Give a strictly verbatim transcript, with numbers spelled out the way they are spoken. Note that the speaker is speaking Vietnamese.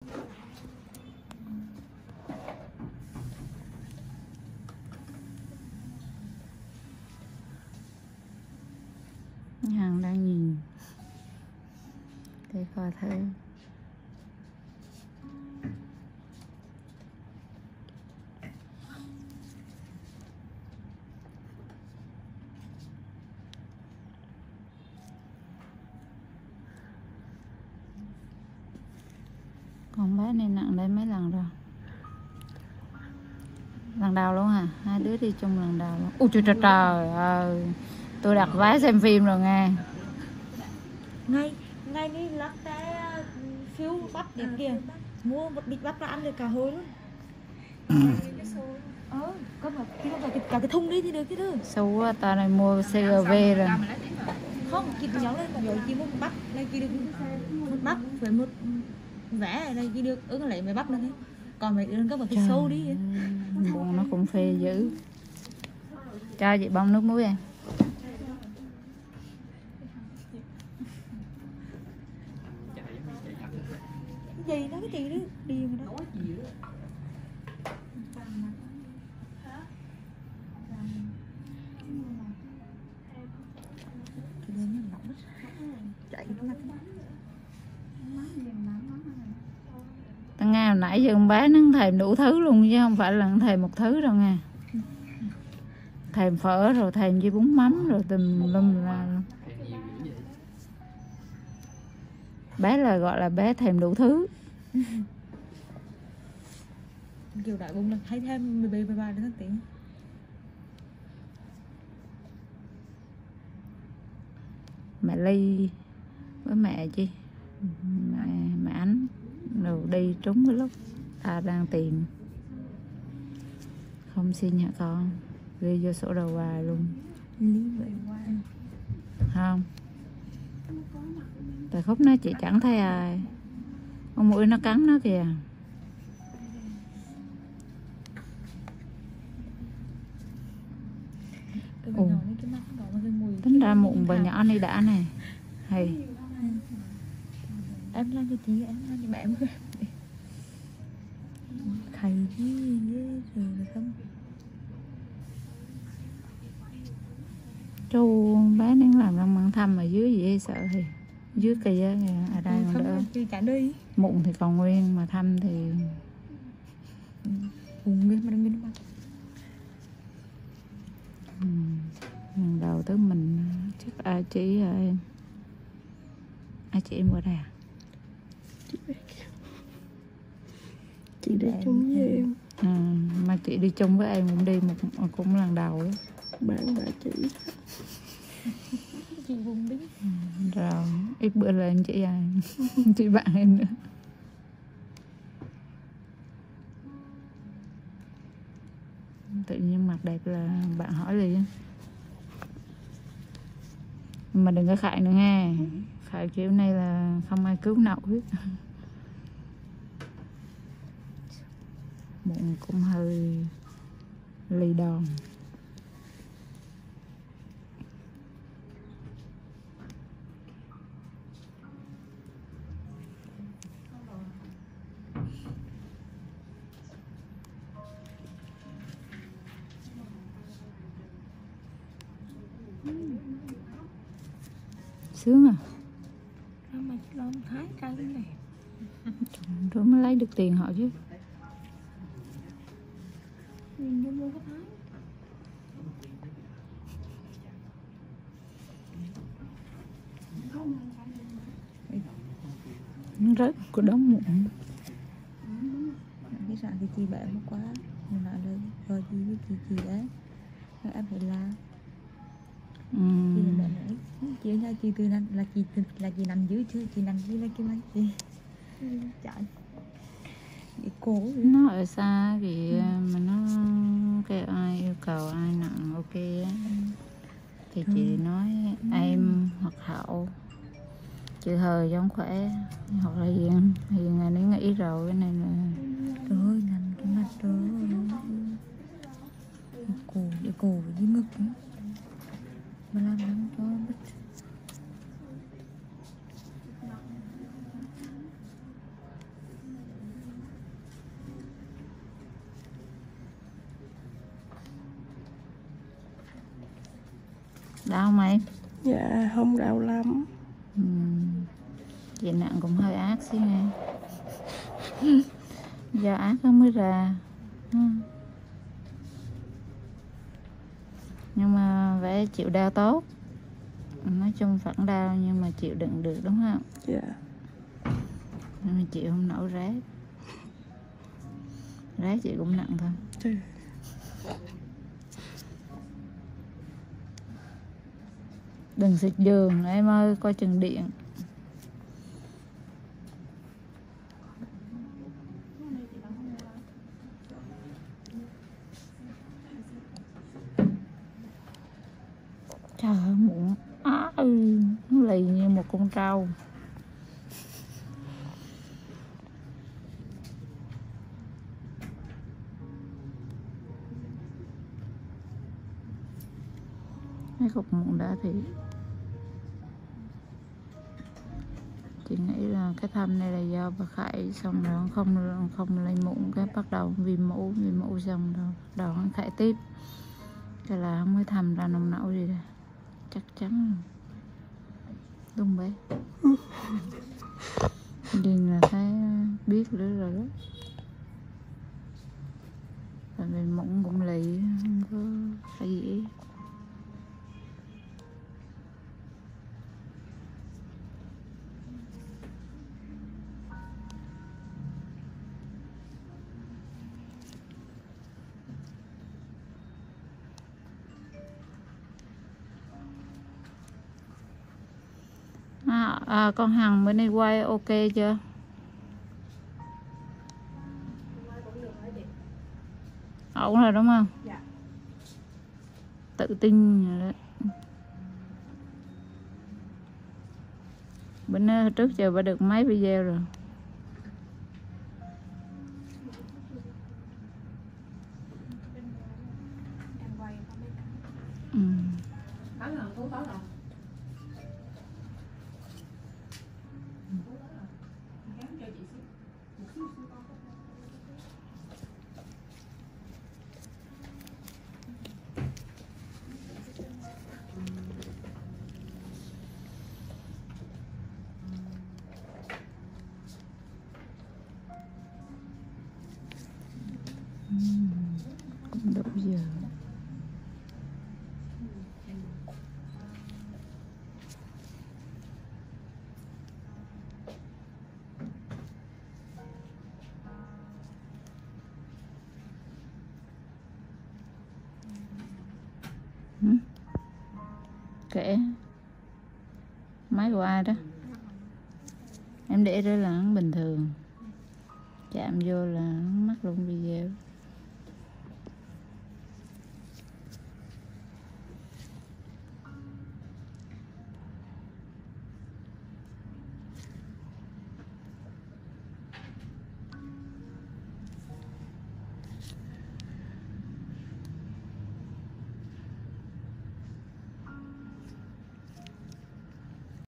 Hằng đang nhìn cái kho thư. Con bé này nặng đây mấy lần rồi? Lần đầu luôn hả? Hai đứa đi chung lần đầu luôn. Ui trời trời trời ơi. Tôi đặt vé xem phim rồi nghe. Ngay, ngay đi lắc té phiếu bắp đẹp kìa. Mua một bịch bắp ra ăn được cả hồi luôn. Ờ, có mà cái cả cái, cả cái thùng đi thì được chứ thứ. Xấu quá, tao này mua xê giê vê rồi. Không, chị nhớ lên rồi chị mua một bắp, đây chị được một bắp phải một vẽ ở đây chị được ứng lấy mấy bắp nữa thế. Còn mấy đứa có một cái sâu đi. Buồn nó cũng phê dữ. Cho chị bông nước muối em. Gì đó cái chị đó đi mà đó. Tao nghe hồi nãy giờ con bé nó thèm đủ thứ luôn chứ không phải là thèm một thứ đâu nghe. Thèm phở rồi thèm với bún mắm rồi tùm lum la. Bé là gọi là bé thèm đủ thứ. Kiểu đại bụng là thấy thêm mười bảy mười ba đến tháng tiếng. Mẹ Ly với mẹ chi mẹ, mẹ Ánh rồi đi trúng cái lúc ta đang tìm không xin hả con, ghi vô sổ đầu bài luôn. Lý vậy Không, tại khúc nó chị chẳng thấy ai, con mũi nó cắn nó kìa. Ồ, tính ra mụn bà nhỏ này đã này hay. Em làm cho chị, em làm cho mẹ em. Thầy gì rồi được không? Chú bé nó làm răng măng thâm ở dưới gì sợ thì dưới kia kìa, ở đây còn đỡ. Mụn thì còn nguyên mà thâm thì mụn nguyên mà đừng mà. Ừ. Lần đầu tới mình chắc ai chỉ à, em ai chị em ở đây à? Chị đi chung với em. À, mà chị đi chung với em cũng đi một cũng lần đầu đó. Bạn bà chị. Chị vùng biết. Ừ, rồi ít bữa lên chị ai chị bạn em nữa. Tự nhiên mặt đẹp là bạn hỏi liền. Mà đừng có khại nữa nghe. Khại kiểu này là không ai cứu nổi hết. Bụng cũng hơi lì đòn. Sướng à? Sao mà lo thái cay cái này? Rồi mới lấy được tiền họ chứ. Mình đi mua cái thái. Nó rớt của đống mụn. Cái sạn thì chị bẻ nó quá. Mình lại đây rồi chị với chị chị đấy. Rồi em phải la. Ừ. Chị là mẹ nữa. Chị nha, chị từ nằm là chị từ, là chị nằm dưới chứ, chị nằm dưới là cái máy chị. Chạy. Chị cố rồi. Nó ở xa thì ừ. Mà nó cái ai yêu cầu ai nặng ok á. Thì ừ. Chị nói em hoặc Hậu chị Hờ giống khỏe hoặc là Hiền. Hiền là nếu nghĩ rồi cái này là rồi nằm cái mặt đó. Cổ, cái cổ với ngực ấy. Mà làm lắm cho bất. Đau không em? Dạ không đau lắm. Ừ. Chị nặng cũng hơi ác xíu nha. Do ác nó mới ra. Ừ. Nhưng mà phải chịu đau tốt. Nói chung vẫn đau nhưng mà chịu đựng được đúng không? Dạ. Nhưng mà chịu không nổi rát. Rát chị cũng nặng thôi. Trời. Đừng xịt giường em ơi, coi chừng điện. Trời ơi muộn. À, ừ, nó lì như một con trâu. Cái cục mụn đã thì chị nghĩ là cái thâm này là do bà Khải xong rồi không không lấy mụn, cái bắt đầu viêm mũ viêm mũ xong rồi bắt đầu nó Khải tiếp, cái là không mới thâm ra nồng nậu gì đây chắc chắn đúng bé. Điên là thấy biết nữa rồi đó, tại vì mụn cũng lì không có phải gì. À, à, con Hằng bữa nay quay ok chưa? Ổn rồi đúng không? Dạ. Tự tin rồi đó. Bữa nay trước giờ bà được mấy video rồi? Ừ. Cũng đủ giờ. Ừ. Kệ máy của ai đó em để đó là bình thường, chạm vô là mắc luôn video.